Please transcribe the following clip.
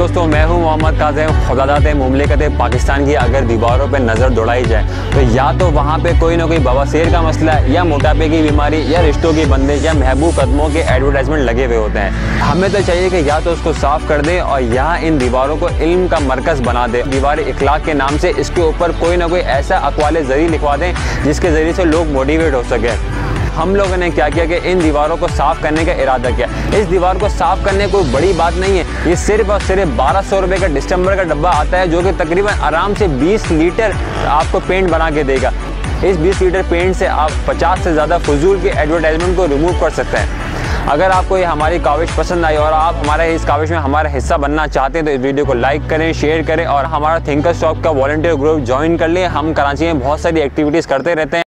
दोस्तों, मैं हूं मोहम्मद काज़िम। खुदादात मुमलिकत पाकिस्तान की अगर दीवारों पे नज़र दौड़ाई जाए तो या तो वहां पे कोई ना कोई बवासीर का मसला है, या मोटापे की बीमारी, या रिश्तों की बंदिश, या महबूब कदमों के एडवर्टाइजमेंट लगे हुए होते हैं। हमें तो चाहिए कि या तो उसको साफ कर दें और यहाँ इन दीवारों को इल्म का मरकज़ बना दें। दीवार इखलाक के नाम से इसके ऊपर कोई ना कोई ऐसा अक़वाल ज़री लिखवा दें जिसके ज़रिए से लोग मोटिवेट हो सके। हम लोगों ने क्या किया कि इन दीवारों को साफ़ करने का इरादा किया। इस दीवार को साफ़ करने कोई बड़ी बात नहीं है। ये सिर्फ और सिर्फ 1200 रुपये का डिस्टेंबर का डब्बा आता है, जो कि तकरीबन आराम से 20 लीटर आपको पेंट बना के देगा। इस 20 लीटर पेंट से आप 50 से ज़्यादा फजूल के एडवर्टाइजमेंट को रिमूव कर सकते हैं। अगर आपको ये हमारी काविश पसंद आई और आप हमारे इस काविश में हमारा हिस्सा बनना चाहते हैं तो इस वीडियो को लाइक करें, शेयर करें और हमारा थिंकर्स टॉक का वॉलंटियर ग्रुप ज्वाइन कर लें। हम कराची में बहुत सारी एक्टिविटीज़ करते रहते हैं।